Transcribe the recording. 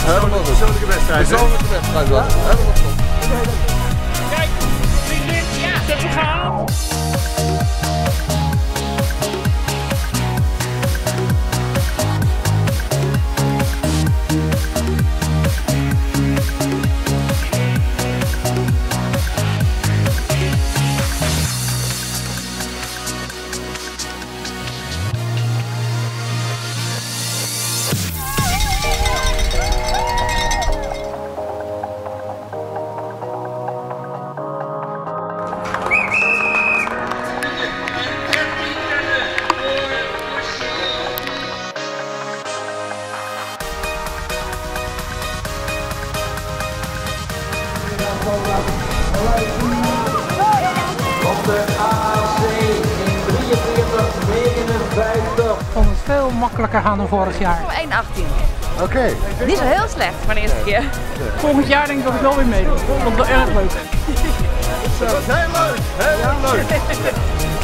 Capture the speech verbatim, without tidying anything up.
Helemaal goed. Persoonlijke wedstrijd. Persoonlijke wedstrijd was. Helemaal goed. Kijk, vriendin, ja, ze hebben gehaald. Op de A C in drieënveertig negenenvijftig. Ik vond het veel makkelijker gaan dan vorig jaar. één achttien. Oké. Okay. Niet zo heel slecht voor de eerste keer. Volgend jaar denk ik dat ik wel weer meedoe. Ik vond het wel erg leuk. Dat was heel leuk. Heel leuk.